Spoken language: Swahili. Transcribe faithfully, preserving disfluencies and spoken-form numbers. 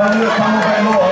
เลือกทำลงไปโลด